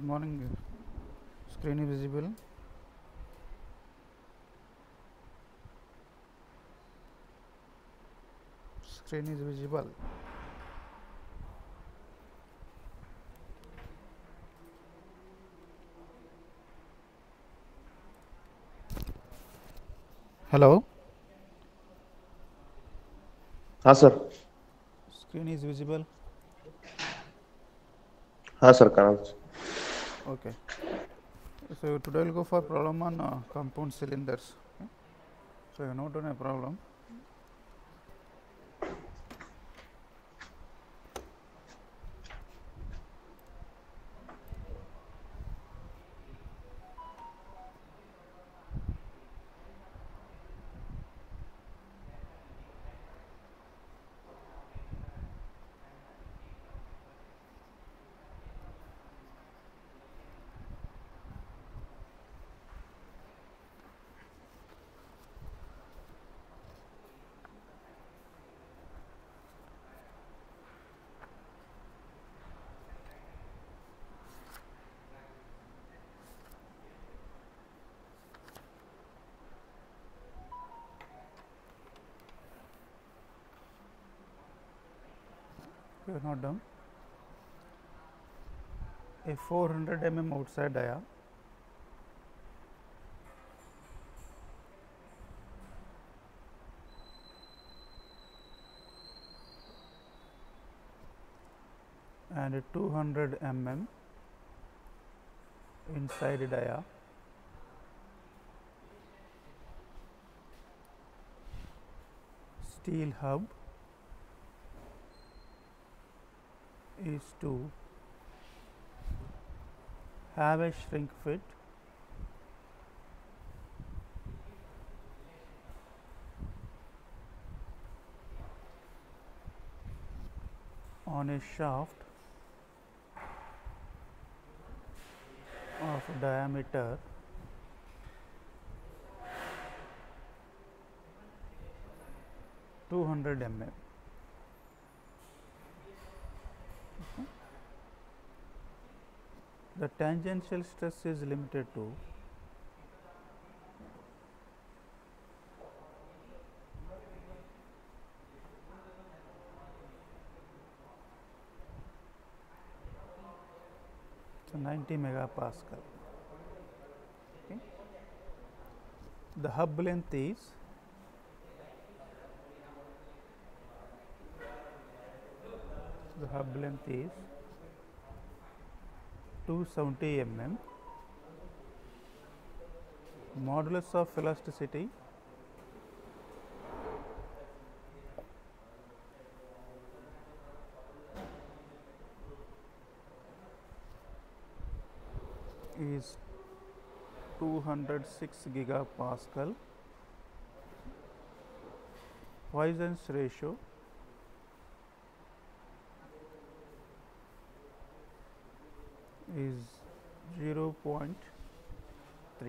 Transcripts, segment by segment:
morning. Screen is visible. Screen is visible. Hello. हाँ sir. Screen is visible. हाँ sir, करा. Okay. So today we'll go for problem on compound cylinders. Okay. So you note on a problem. We are not done. A 400 outside dia and a 200 inside dia steel hub is to have a shrink fit on a shaft of diameter 200 The tangential stress is limited to so 90 megapascal. Okay. The hub length is the hub length is 270 modulus of elasticity is 206 gigapascal. Poisson's ratio is 0.3.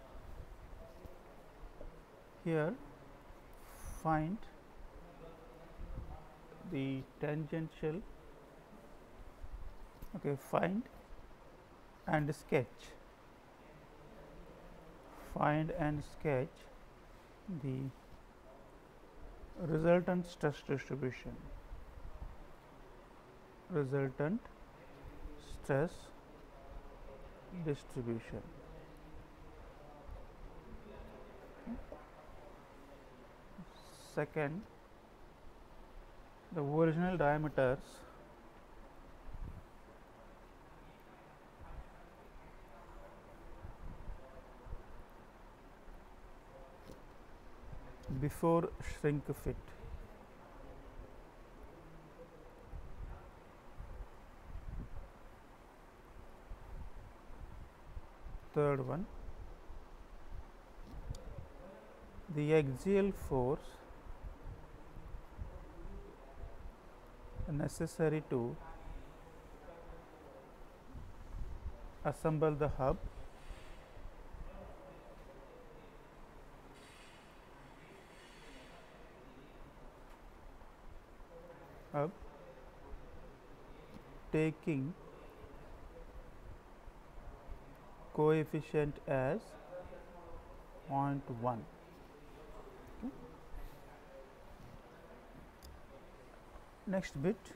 Here find the tangential, okay, find and sketch the resultant stress distribution Second, the original diameters before shrink fit. Third one, the axial force necessary to assemble the hub taking coefficient as 0.1. Okay. Next bit,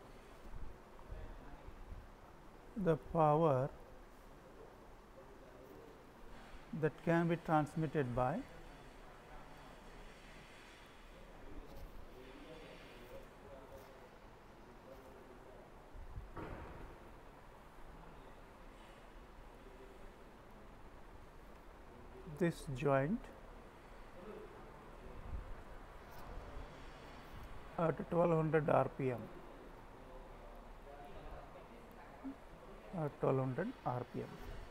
the power that can be transmitted by this joint at 1200 rpm, at 1200 rpm.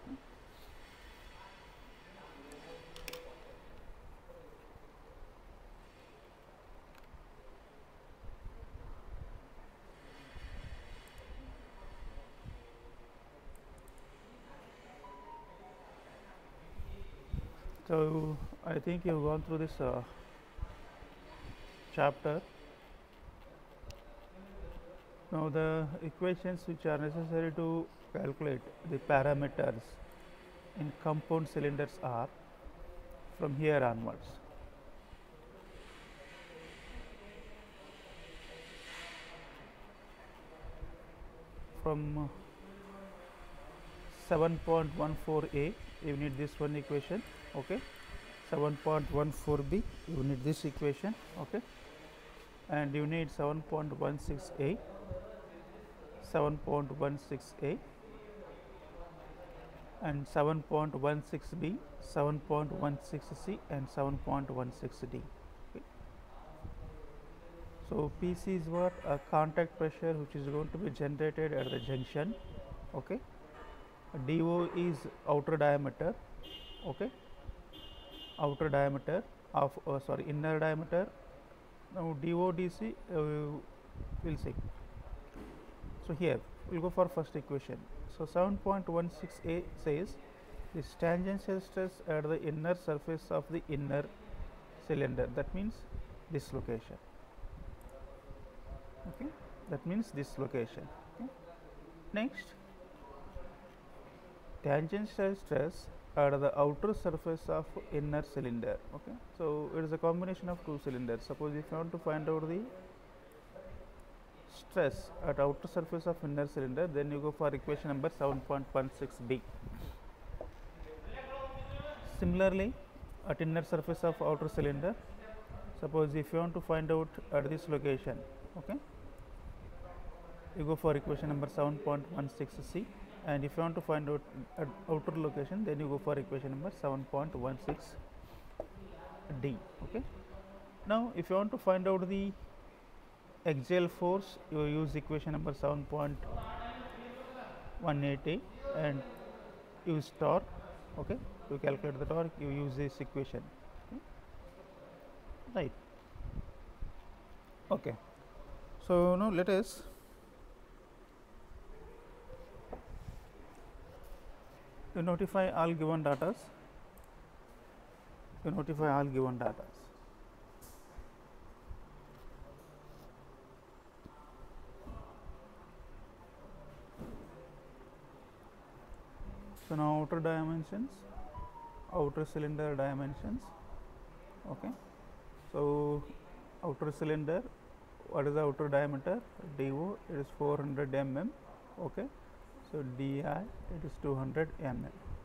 So, I think you have gone through this chapter. Now, the equations which are necessary to calculate the parameters in compound cylinders are from here onwards. From 7.14a, you need this one equation. Okay. 7.14b, you need this equation. Okay. And you need 7.16a, 7.16a, and 7.16b, 7.16c, and 7.16d. Okay. So, PC is what? A contact pressure which is going to be generated at the junction. Okay. DO is outer diameter. Okay. Outer diameter of inner diameter. Now, DODC we'll see. So, here we will go for first equation. So, 7.16a says the tangential stress at the inner surface of the inner cylinder, that means this location. Okay. That means this location. Okay. Next, tangential stress at the outer surface of inner cylinder. Okay. So, it is a combination of two cylinders. Suppose if you want to find out the stress at outer surface of inner cylinder, then you go for equation number 7.16b. Similarly, at inner surface of outer cylinder, suppose if you want to find out at this location, okay, you go for equation number 7.16c, and if you want to find out at outer location, then you go for equation number 7.16d. Okay. Now, if you want to find out the axial force, you use equation number 7.18a and use torque. Okay. To calculate the torque, you use this equation. Okay. Right. Okay. So, now let us notify all given data. Notify all given data. So, now outer dimensions, outer cylinder dimensions. Okay. So, outer cylinder, what is the outer diameter? DO, it is 400 mm. Okay. So, DI, it is 200 mm.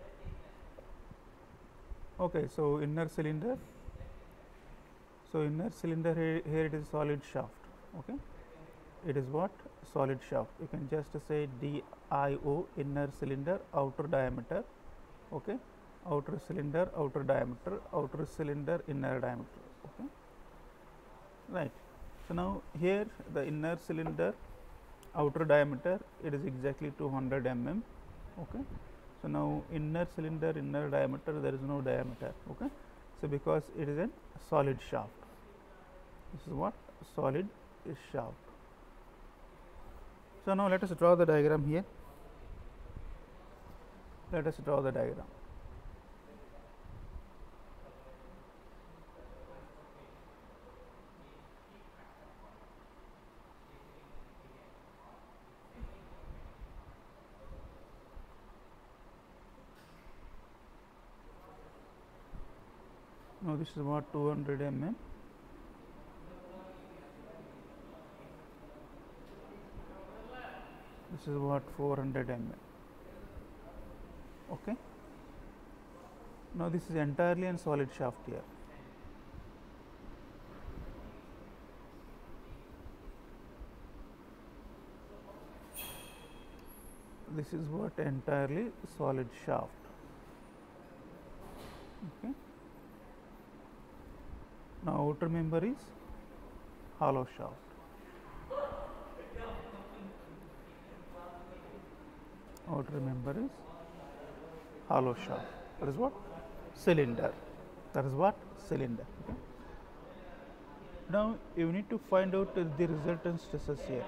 Okay. So, inner cylinder. So, inner cylinder here it is solid shaft. Okay. It is what? Solid shaft. You can just say DIO, inner cylinder, outer diameter. Okay. Outer cylinder, outer diameter, outer cylinder, inner diameter. Okay. Right. So, now here the inner cylinder, outer diameter, it is exactly 200 mm. Okay. So, now inner cylinder, inner diameter, there is no diameter. Okay. So, because it is a solid shaft. This is what? Solid shaft. So, now let us draw the diagram here. Let us draw the diagram. Now this is what 200 mm. This is what 400 mm. Okay. Now this is entirely a solid shaft here. This is what entirely solid shaft. Okay. Now outer member is hollow shaft. Outer member is hollow shaft. That is what? Cylinder. That is what? Cylinder. Okay. Now you need to find out the resultant stresses here.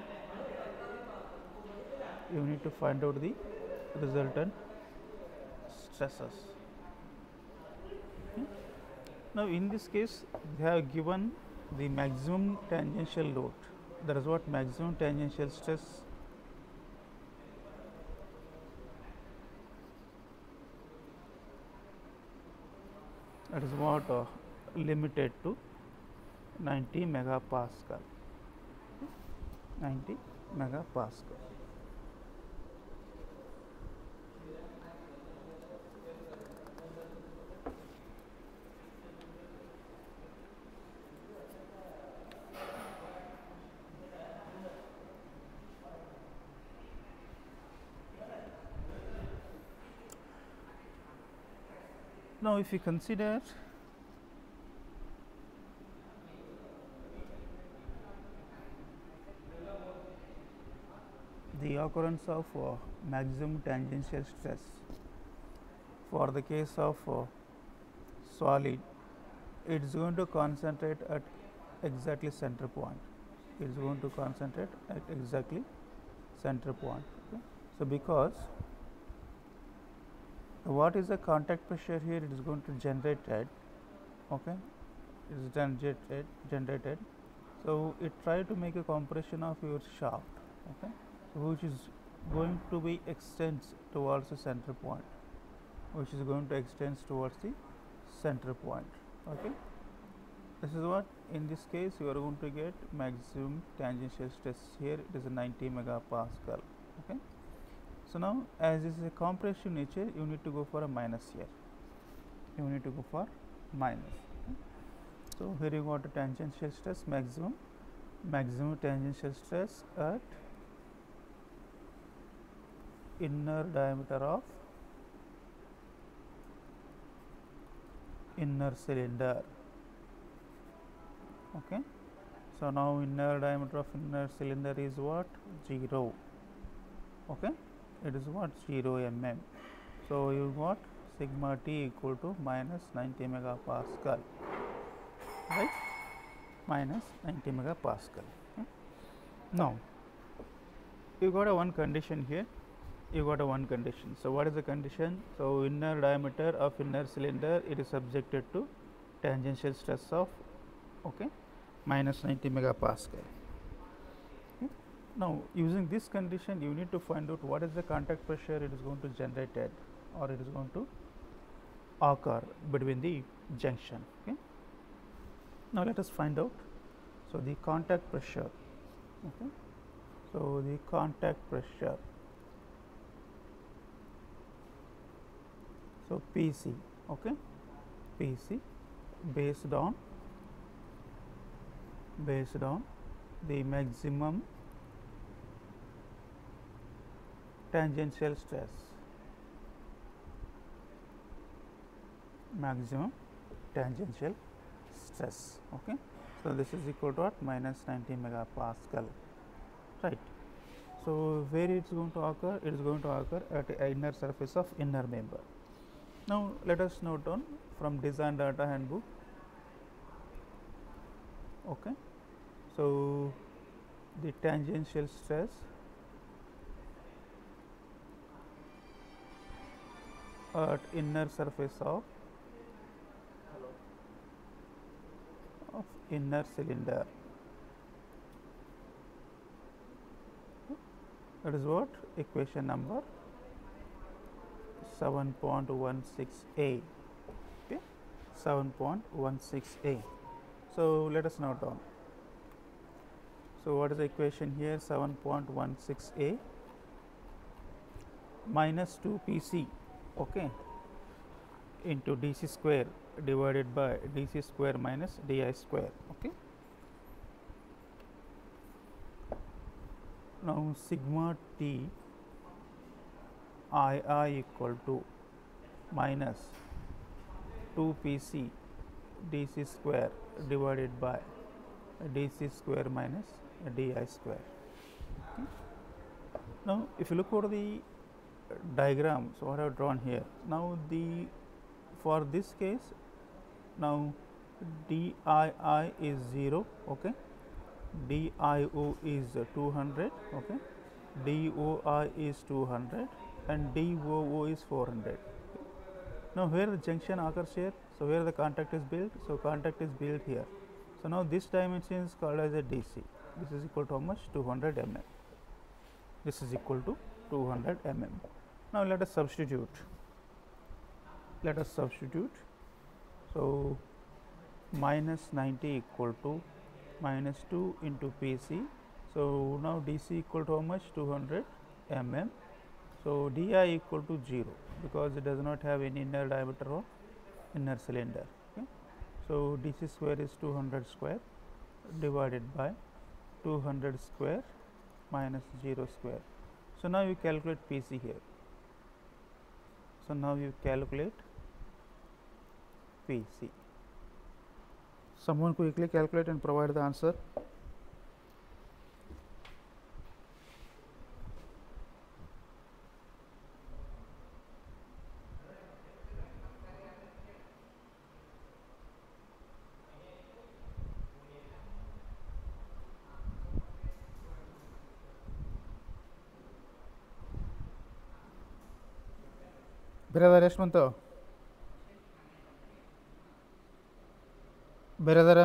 You need to find out the resultant stresses. Okay. Now in this case they have given the maximum tangential load. That is what? Maximum tangential stress that is what limited to 90 megapascal. 90 megapascal. Now if you consider the occurrence of maximum tangential stress for the case of solid, it is going to concentrate at exactly center point. It is going to concentrate at exactly center point. Okay. So because what is the contact pressure here? It is going to generate at, okay, it is generated. So it try to make a compression of your shaft, okay, so which is going to be extends towards the center point, which is going to extend towards the center point. Okay, this is what in this case you are going to get maximum tangential stress here. It is a 90 megapascal. Okay. So now as this is a compressive nature, you need to go for a minus here. You need to go for minus. Okay. So here you got a tangential stress maximum tangential stress at inner diameter of inner cylinder. Okay. So now inner diameter of inner cylinder is what? 0. Okay. It is what? 0 mm. So you got sigma T equal to minus 90 megapascal, right? Minus 90 megapascal. Okay. Now you got a one condition here. You got a one condition. So what is the condition? So inner diameter of inner cylinder, it is subjected to tangential stress of, okay, minus 90 megapascal. Okay. Now using this condition, you need to find out what is the contact pressure it is going to generate at, or it is going to occur between the junction. Okay. Now let us find out. So the contact pressure. Okay. So the contact pressure. So PC, okay, PC based on the maximum tangential stress, okay. So this is equal to what? Minus 90 megapascal, right. So where it is going to occur? It is going to occur at the inner surface of inner member. Now let us note down from design data handbook. Okay. So the tangential stress at inner surface of inner cylinder. That is what? Equation number 7.16a. Okay. 7.16a. So let us note down. So what is the equation here? 7.16a minus 2pc, okay, into dc square divided by dc square minus di square, okay. Now sigma t I equal to minus 2pc dc square divided by dc square minus di square. Okay. Now if you look over the diagram, so what I have drawn here, now for this case, now dii is 0, okay, dio is 200, okay, doi is 200 and doo is 400. Now where the junction occurs here, so where the contact is built, so contact is built here. So now this dimension is called as a dc. This is equal to how much? 200 mm. This is equal to 200 mm. Now let us substitute. So minus 90 equal to minus 2 into pc. So now dc equal to how much? 200 mm. So di equal to 0 because it does not have any inner diameter of inner cylinder. Okay. So dc square is 200 square divided by 200 square minus 0 square. So now you calculate pc here. So now you calculate pc. Someone quickly calculate and provide the answer. ಬೇರೆದಾರ ಎಷ್ಟು ಬಂತು? ಬೇರೆದಾರ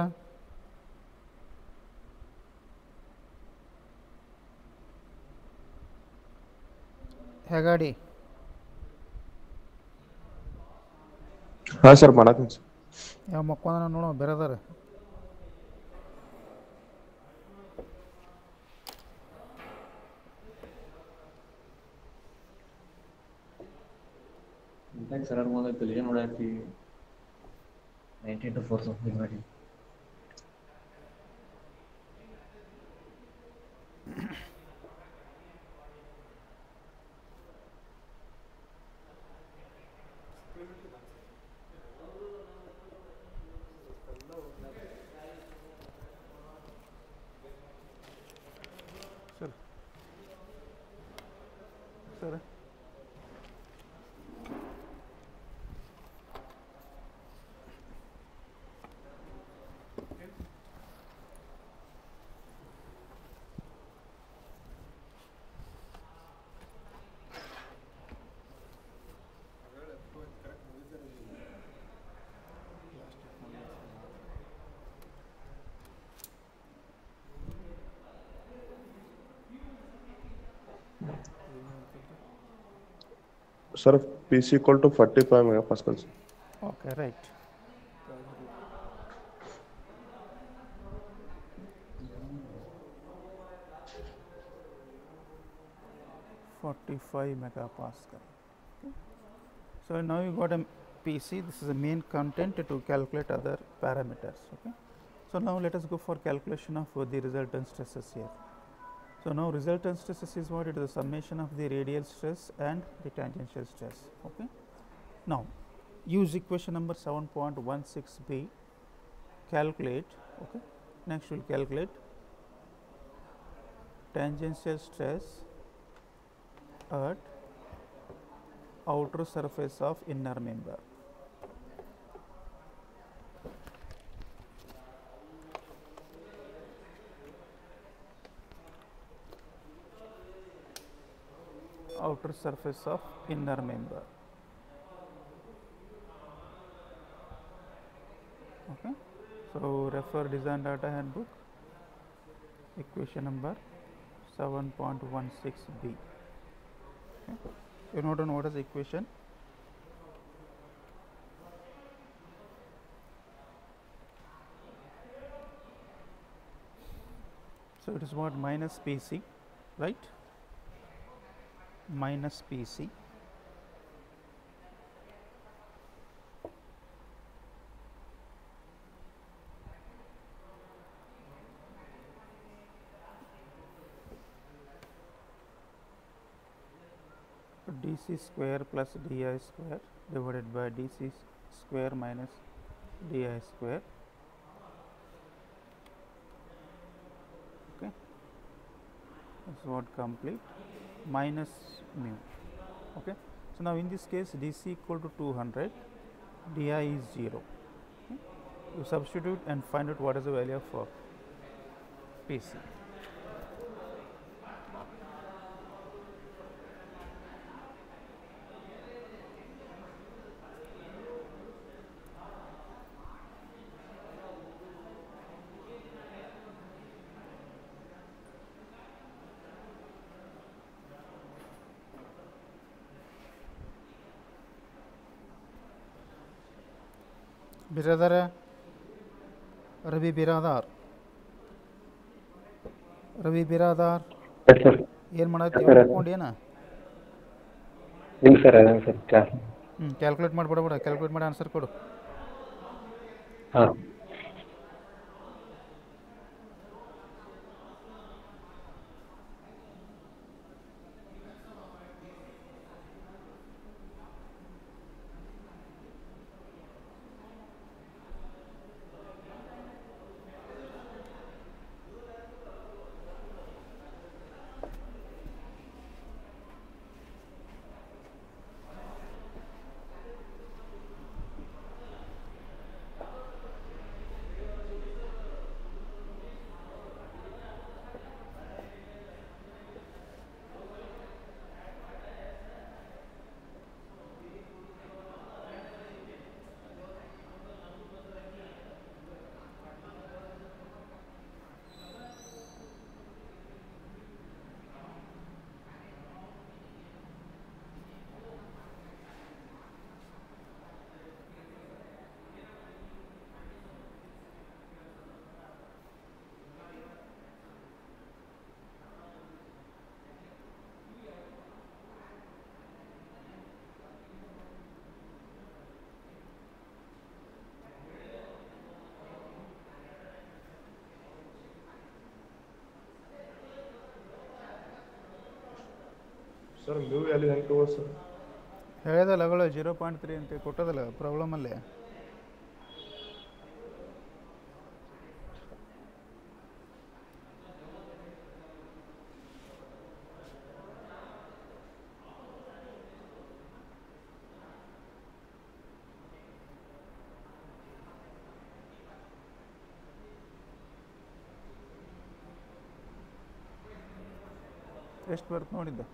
ಹೇಗಾಡಿ? हाँ sir ಮಾಡತ್ತೀನಿ sir. ಯಾವ ಮಕ್ಕೊಂದ ನೋಡೋ ಬೇರೆದಾರ? Thanks, sir. I'm going to learn what I see. 19 to 4 something like that. Sir. Sir, PC equal to 45 megapascals. Okay, right. megapascal. Okay. So now you got a PC. This is the main content to calculate other parameters. Okay. So now let us go for calculation of the resultant stresses here. So now resultant stresses is what? It is the summation of the radial stress and the tangential stress. Okay. Now use equation number 7.16b. Calculate. Okay. Next we will calculate tangential stress at outer surface of inner member. Outer surface of inner member. Okay. So refer design data handbook, equation number 7.16b. Okay. You note on what is the equation? So it is what minus PC, right? Minus PC. DC square plus DI square divided by DC square minus DI square. Okay, that's what complete minus mu. Okay, so now in this case DC equal to 200, DI is 0. Okay. You substitute and find out what is the value of PC. बिरादर Ravi Biradar Ravi Biradar Yes, sir. ಏನು ಮಾಡತ್ತಿ Yes, sir. ಅನ್ಕೊಂಡೇನ ಇಲ್ಲ sir ಅದೇ sir class calculate ಮಾಡಿ ಬಿಡ calculate ಮಾಡಿ answer ಕೊಡು ಹಾಂ sir mu value ಹೆಂಗೆ ತಗೋ ಸರ್? ಹೇಳಿದಲ್ಲ ಅಗಳು 0.3 ಅಂತ ಕೊಟ್ಟದಲ್ಲ ಪ್ರಾಬ್ಲಮಲ್ಲೇ. ಎಷ್ಟು ಬರುತ್ತೆ ನೋಡಿದ್ದ?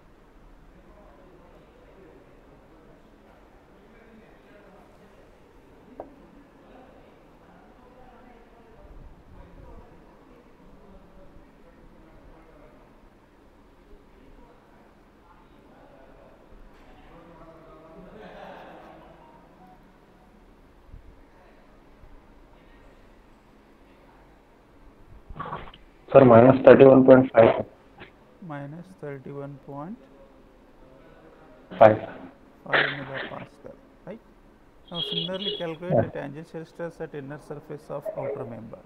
Sir -31.5 -31.5 megapascal, right? Now similarly calculate the tangential stress at inner surface of outer member.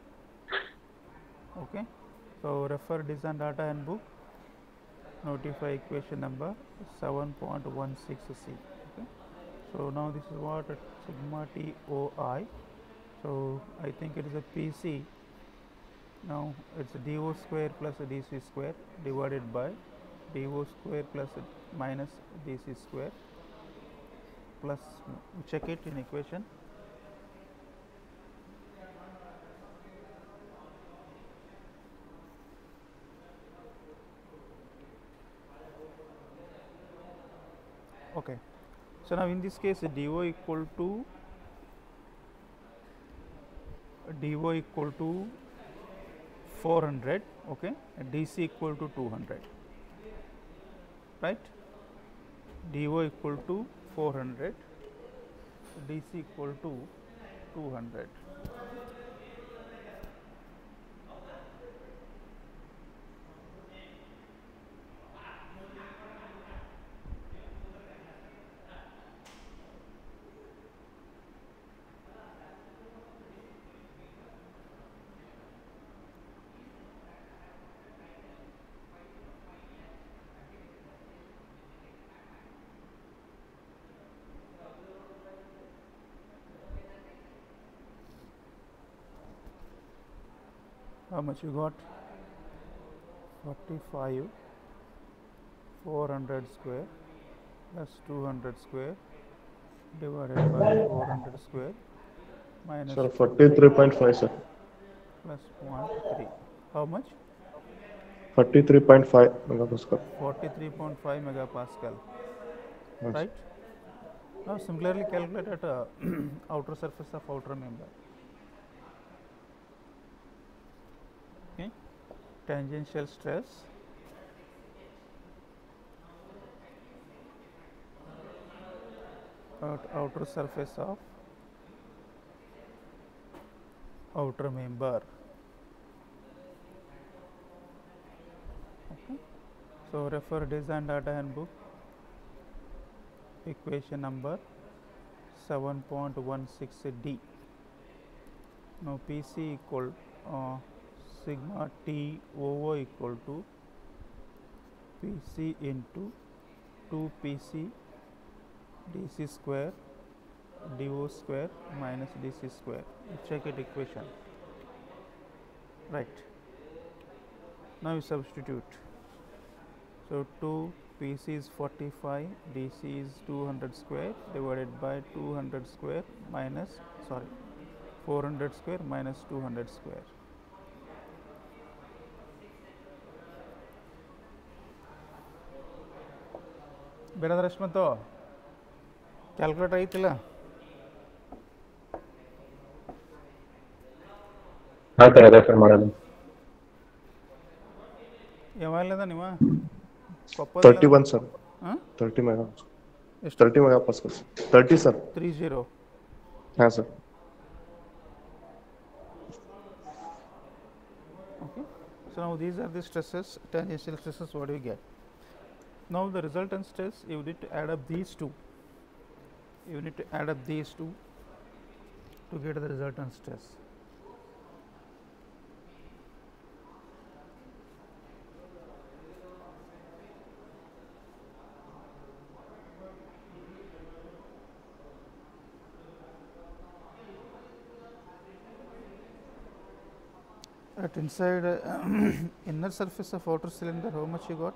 Okay, so refer design data and book, notify equation number 7.16c. Okay, so now this is what sigma T O I. So I think it is a PC. Now it's dO square plus dC square divided by dO square plus minus dC square plus, check it in equation. Okay, so now in this case dO equal to 400, okay, and dC equal to 200, right? dO equal to 400, dC equal to 200. How much you got? 45 400 square plus 200 square divided by 400 square minus Sir, 43.5, sir. plus 1 3. How much? 43.5 megapascal. 43.5 megapascal. Yes. Right? Now similarly calculate at outer surface of outer member. Okay, tangential stress at outer surface of outer member. Okay. So refer design data handbook, equation number 7.16D. Now PC equal sigma T over equal to PC into 2 PC dc square do square minus dc square. Check it equation. Right. Now you substitute. So 2 PC is 45, DC is 200 square divided by 200 square minus 400 square minus 200 square. ಬೇಡದ ರಶ್ಮಂತು calculator ಐತಿಲ್ಲ? ಹಾಂ sir, ಅದೇ sir ಮಾಡೋದು. ಯಾವಲ್ಲದ ನೀವು 31, sir. ಹಾಂ 30 megapascal. ಎಷ್ಟು? 30 megapascal. 30, sir. 30. Yeah, sir. Okay. So now these are the stresses, tangential stresses. What do you get? Now the resultant stress, you need to add up these two. You need to add up these two to get the resultant stress. At inside inner surface of outer cylinder, how much you got?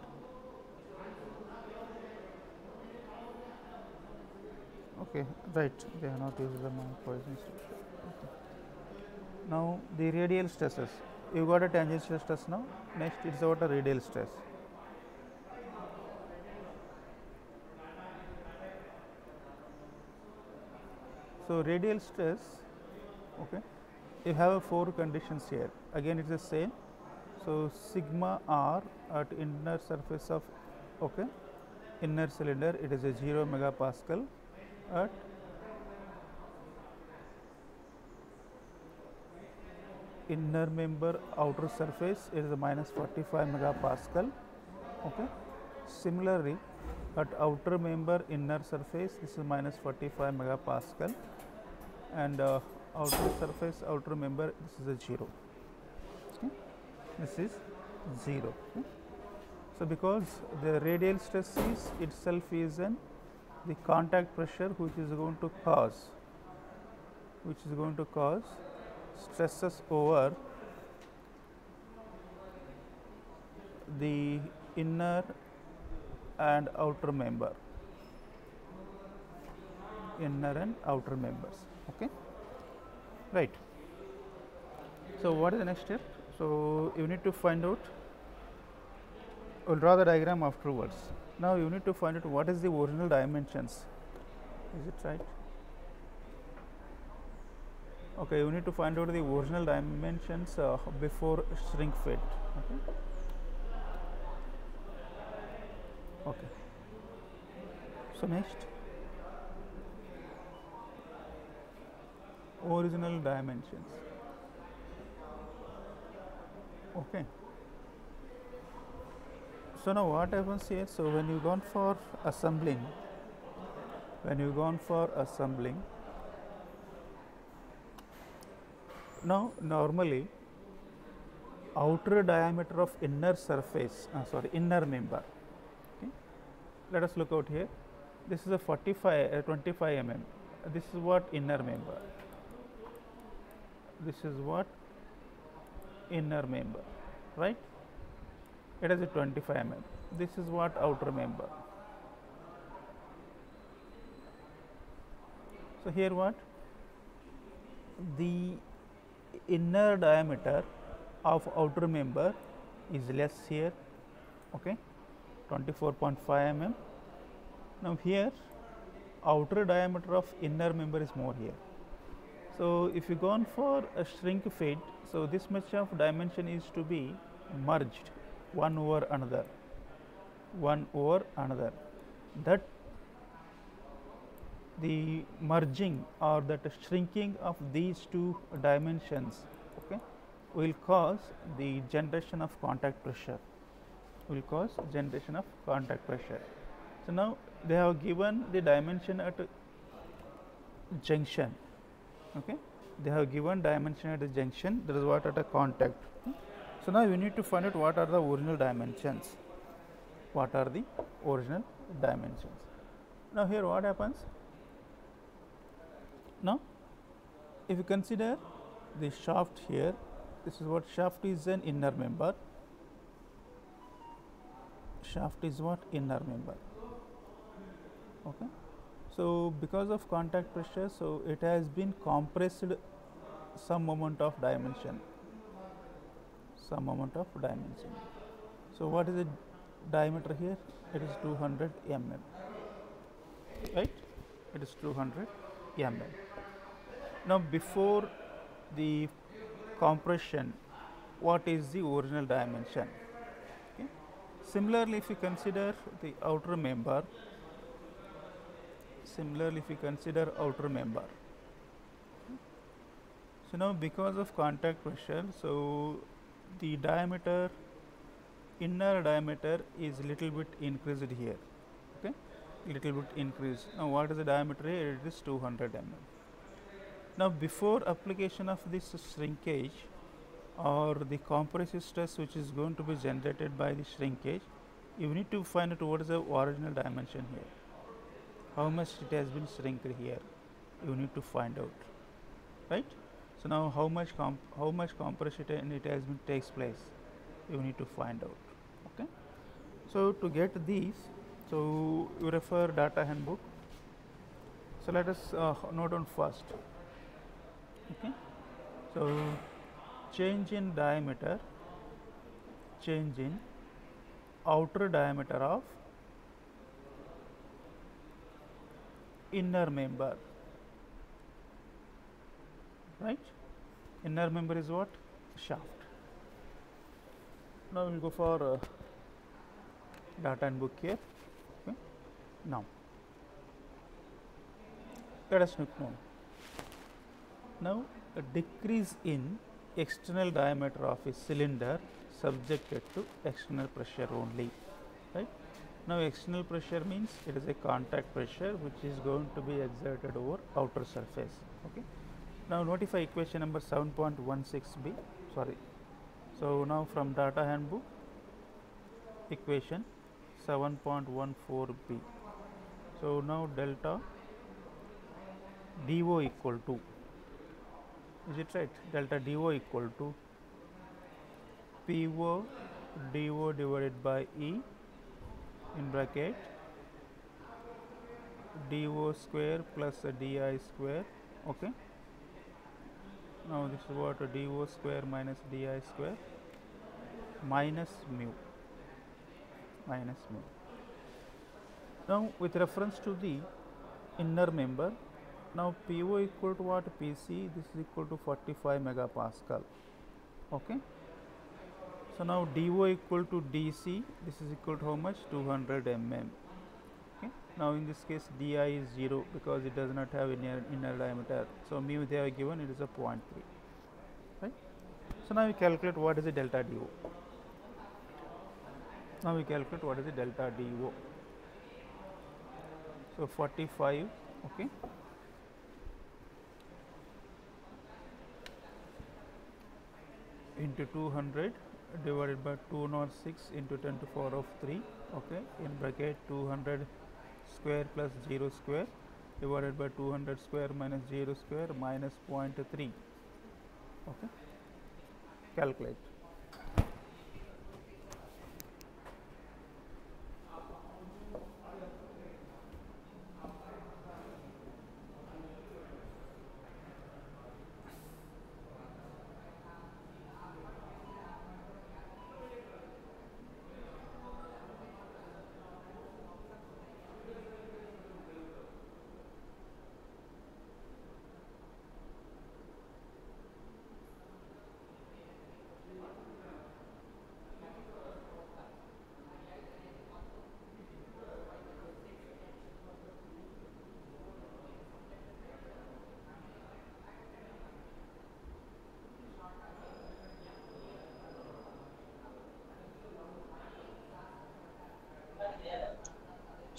Okay, right, they are not used the Poisson structure. Okay. Now the radial stresses, you got a tangential stress. Now next it's about a radial stress. So radial stress, okay, you have 4 conditions here. Again it is the same. So sigma r at inner surface of, okay, inner cylinder, it is a 0 megapascal. At inner member outer surface, it is a minus 45 megapascal. Okay. Similarly, at outer member inner surface, this is minus 45 megapascal, and outer surface outer member, this is a 0. Okay. This is 0. Okay. So because the radial stress is itself is the contact pressure which is going to cause stresses over the inner and outer member, inner and outer members. Okay, right. So what is the next step? So you need to find out, we'll draw the diagram afterwards. Now you need to find out what is the original dimensions. Is it right? Okay, you need to find out the original dimensions before shrink fit. Okay. Okay. So next, original dimensions. Okay. So now what happens here? So when you gone for assembling, now normally outer diameter of inner surface, inner member. Okay. Let us look out here. This is a 25 mm. This is what inner member. This is what inner member, right? It is a 25 mm. This is what outer member. So here what? The inner diameter of outer member is less here, okay, 24.5 mm. Now here outer diameter of inner member is more here. So if you go on for a shrink fit, so this much of dimension is to be merged one over another, that the merging or that shrinking of these two dimensions, okay, will cause the generation of contact pressure, So now they have given the dimension at a junction, okay, that is what at a contact. So now we need to find out what are the original dimensions. Now here what happens? Now if you consider the shaft here, this is what shaft is, an inner member. Okay. So because of contact pressure, so it has been compressed some amount of dimension. So what is the diameter here? It is 200 mm, right? It is 200 mm. Now before the compression, what is the original dimension? Okay. Similarly, if you consider the outer member, so now because of contact pressure, so the diameter, inner diameter is little bit increased here, okay, Now what is the diameter here? It is 200 mm. Now before application of this shrinkage or the compressive stress which is going to be generated by the shrinkage, you need to find out what is the original dimension here, how much it has been shrinked here, you need to find out, right? So now how much compression it has been takes place, you need to find out, okay. So to get these, so you refer data handbook. So let us note down first, okay. So change in diameter, outer diameter of inner member, right? Inner member is what? Shaft. Now we will go for data and book here, okay. Now let us know now a decrease in external diameter of a cylinder subjected to external pressure only, right? Now external pressure means it is a contact pressure which is going to be exerted over outer surface, okay. Now notify equation number 7.16b, sorry. So now from data handbook, equation 7.14b. So now delta dO equal to, is it right? Delta dO equal to PO dO divided by E in bracket dO square plus di square, okay. Now this is what dO square minus di square minus mu. Now with reference to the inner member, now PO equal to what? PC, this is equal to 45 megapascal, okay. So now dO equal to DC, this is equal to how much? 200 mm, okay. Now in this case di is 0 because it does not have inner diameter, so mu they are given, it is a 0.3, right. So now we calculate what is the delta dO. So 45, okay, into 200 divided by 206 into 10 to the power of 3, okay, in bracket 200 square plus 0 square divided by 200 square minus 0 square minus 0.3, okay. Calculate.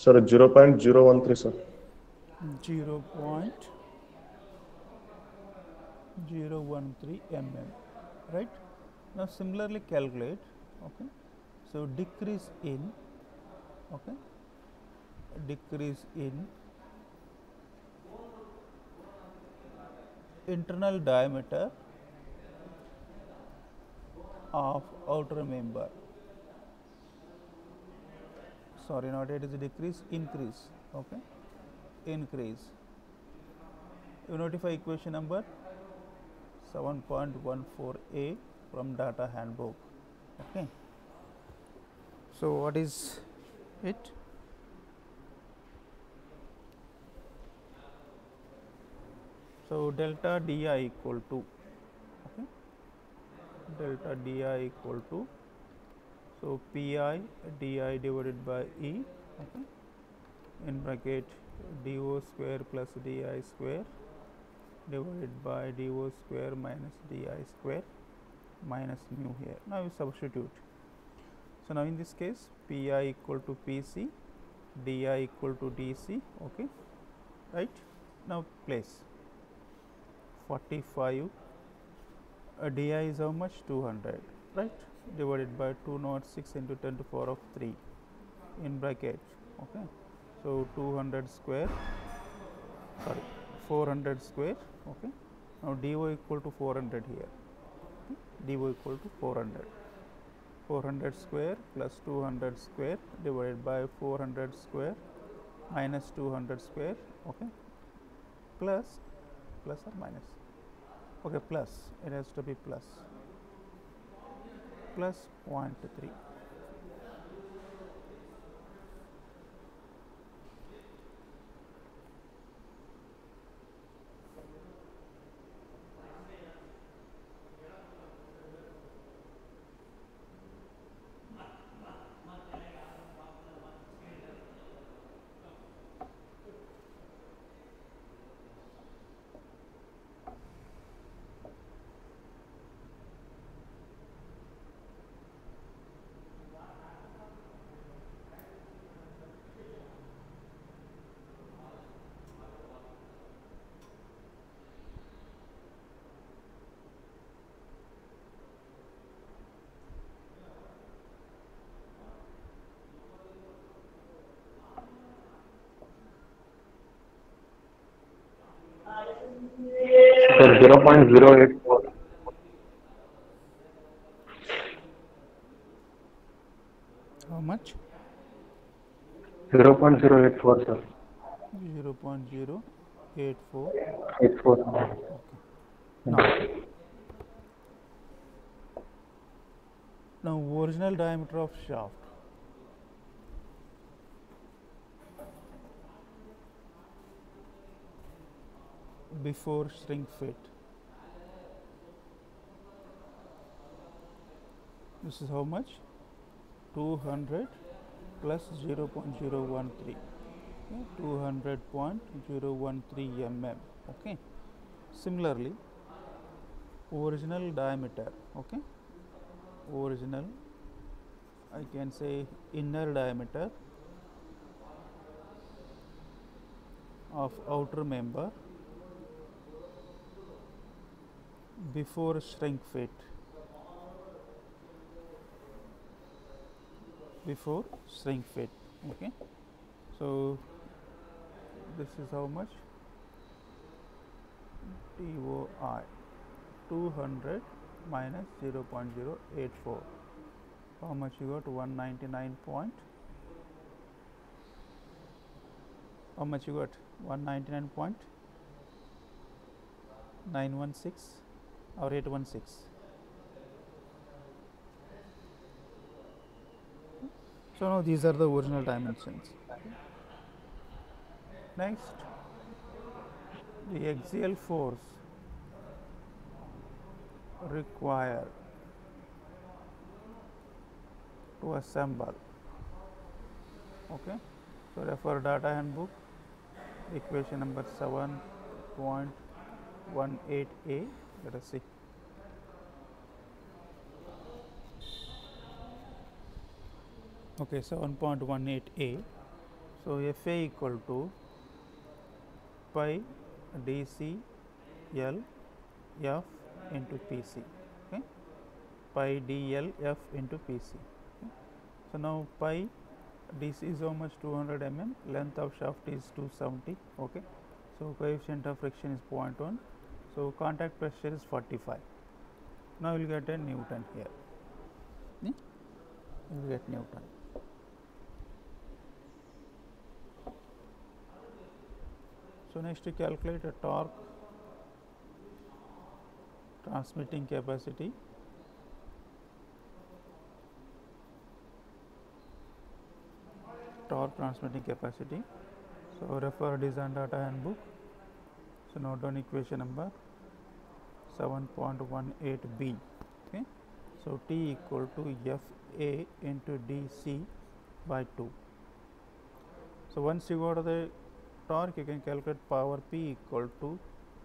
Sir, 0.013, sir. 0.013 mm, right? Now similarly calculate, okay. So decrease in, okay, decrease in internal diameter of outer member. Sorry, not it is a decrease, increase, okay, increase. You notify equation number 7.14a from data handbook, okay. So what is it? So delta di equal to, okay, delta di equal to, so pi di divided by e, okay, in bracket do square plus di square divided by do square minus di square minus mu here. Now you substitute. So now in this case pi equal to pc, di equal to dc, okay, right. Now place 45, di is how much, 200, right, divided by 206 into 10 to the power of 3 in bracket, okay. So 200 square, sorry, 400 square, okay. Now dy equal to 400 here, okay. dy equal to 400, 400 square plus 200 square divided by 400 square minus 200 square, okay, plus or minus, okay, plus, it has to be plus 0.3. So 0.084. How much? 0.084, sir. 0.084. 84. Now original diameter of shaft, before shrink fit, this is how much, 200 plus 0.013, okay, 200.013 mm, okay. Similarly original diameter, okay, original, I can say inner diameter of outer member before shrink fit, before shrink fit, okay. So this is how much, DOI 200 minus 0.084, how much you got, 199 point, how much you got, 199.916 or 816. So now these are the original dimensions. Next, the axial force required to assemble, okay. So refer data handbook, equation number 7.18a, let us see. Okay, 7.18a. So FA equal to pi dc L f into PC, okay, pi dl f into PC. Okay. So now pi dc is how much? 200 mm, length of shaft is 270, okay. So coefficient of friction is 0.1, so contact pressure is 45. Now you will get a Newton here. You will get Newton. So next, to calculate a torque transmitting capacity. Torque transmitting capacity. So refer design data handbook. So note down equation number 7.18b. Okay. So T equal to FA into DC by 2. So once you go to the torque, you can calculate power P equal to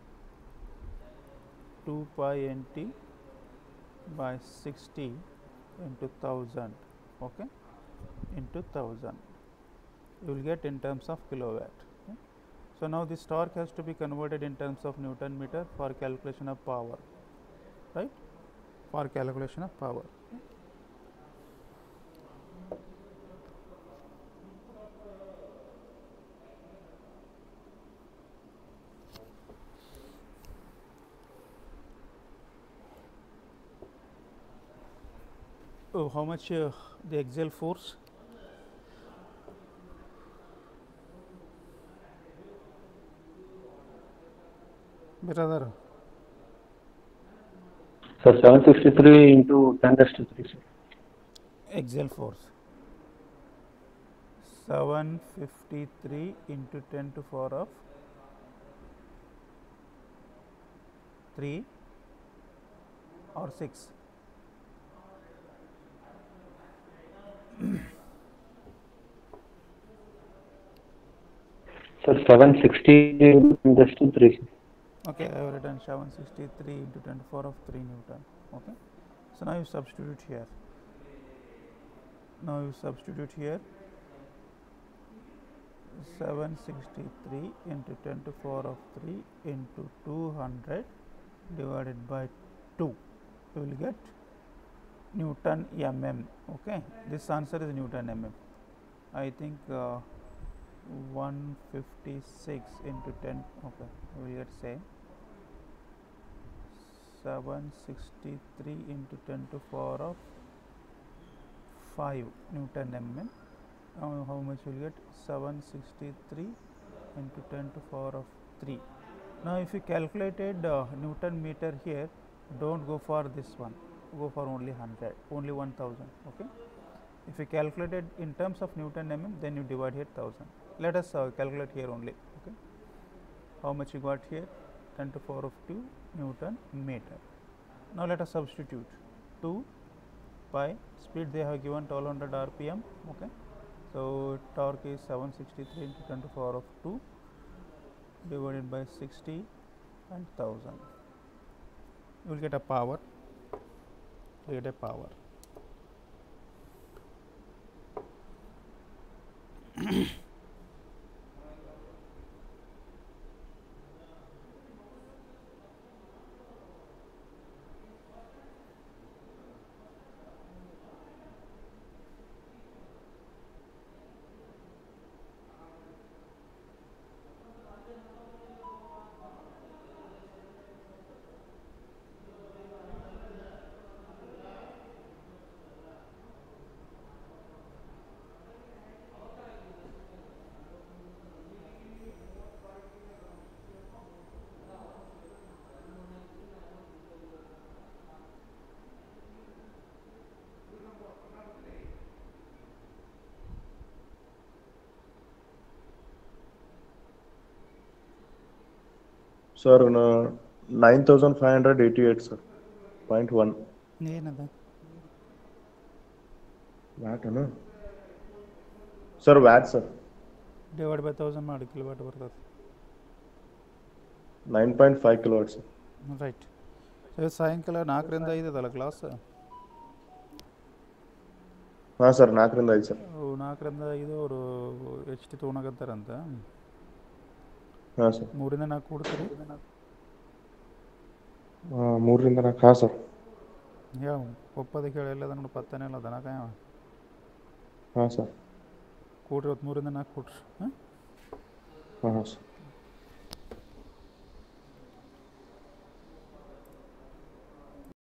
2 pi nt by 60 into 1000, okay, into 1000. You will get in terms of kilowatt. Okay. So now this torque has to be converted in terms of Newton meter for calculation of power, right? For calculation of power. Okay. Oh, how much the axial force? Brother, Sir, 763 into 10 raised to 3, sir. axial force 753 into 10 to 4 of 3 or 6. Sir, 760 into 10 raised to 3, sir. Okay, I have written 763 into 10 to 4 of 3 Newton. Okay. So now you substitute here. Now you substitute here 763 into 10 to 4 of 3 into 200 divided by 2. You will get Newton mm. Okay, this answer is Newton mm. I think 156 into 10. Okay, we will get say 763 into 10 to 4 of 5 Newton mm. How much will get? 763 into 10 to 4 of 3. Now if you calculated Newton meter here, don't go for this one, go for only 100, only 1000. Okay. If you calculated in terms of Newton mm, then you divide here 1000. Let us calculate here only. Okay. How much you got here? 10 to 4 of 2 Newton meter. Now let us substitute 2 pi, speed they have given 1200 rpm. Okay. So torque is 763 into 10 to 4 of 2 divided by 60 and 1000. You will get a power. You get a power. Sir, 9588, sir. 0.1. ಏನದ Watt, no? Sir, watt, sir. Divide by 1000 ಮಾಡಿ kilowatt ಬರ್ತದೆ. 9.5 kilowatts, sir. Right. So ಸಾಯಂಕಾಲ 4 ರಿಂದ 5 ಅದಲ್ಲ class? ಹಾಂ sir 4ರಿಂದ 5 sir. 4ರಿಂದ 5 ಅವರು H T ತೊಗೊಳಕತ್ತಾರಂತ. ಹಾಂ sir. 3ರಿಂದ 4 ಕೊಡ್ತೀರಿ? 3ರಿಂದ 4 ಹಾಂ ಸರ್. ಹೇಳ ಒಪ್ಪದಕ್ಕೆ ಹೇಳಿ ಎಲ್ಲದ ನೋಡಿ ಪತ್ತನೇ ಇಲ್ಲ ದನ ಕಾಯವ. ಹಾಂ ಸರ್. ಕೊಡ್ರಿ ಇವತ್ತು 3ರಿಂದ 4 ಕೊಡ್ರಿ. ಹಾಂ ಹಾಂ ಸರ್.